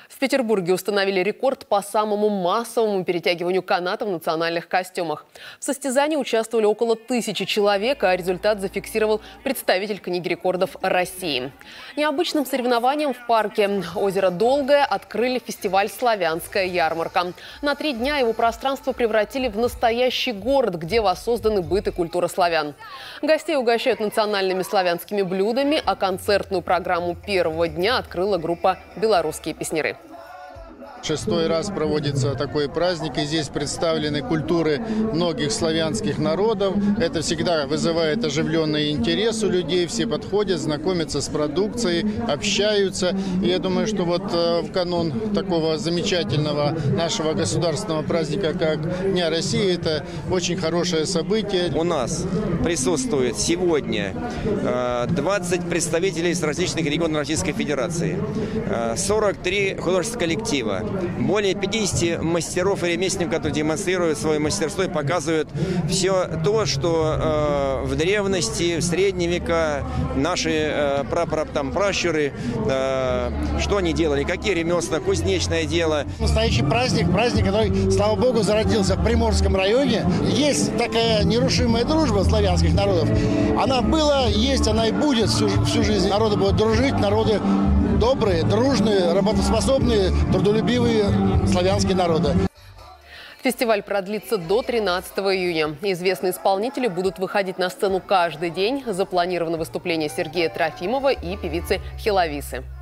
В Петербурге установили рекорд по самому массовому перетягиванию каната в национальных костюмах. В состязании участвовали около 1000 человек, а результат зафиксировал представитель книги рекордов России. Необычным соревнованием в парке озеро Долгое открыли фестиваль «Славянская ярмарка». На 3 дня его пространство превратили в настоящий город, где воссозданы быт и культура славян. Гостей угощают национальными славянскими блюдами, а концертную программу первого дня открыла группа «Белорусские песняры». 6-й раз проводится такой праздник, и здесь представлены культуры многих славянских народов. Это всегда вызывает оживленный интерес у людей, все подходят, знакомятся с продукцией, общаются. И я думаю, что вот в канун такого замечательного нашего государственного праздника, как Дня России, это очень хорошее событие. У нас присутствует сегодня 20 представителей из различных регионов Российской Федерации, 43 художественных коллектива, более 50 мастеров и ремесленников, которые демонстрируют свое мастерство и показывают все то, что в древности, в средние века наши пращуры, что они делали, какие ремесла, кузнечное дело. Настоящий праздник, который, слава богу, зародился в Приморском районе. Есть такая нерушимая дружба славянских народов. Она была, есть, она и будет всю жизнь. Народы будут дружить, народы добрые, дружные, работоспособные, трудолюбивые славянские народы. Фестиваль продлится до 13 июня. Известные исполнители будут выходить на сцену каждый день. Запланировано выступление Сергея Трофимова и певицы Хеловисы.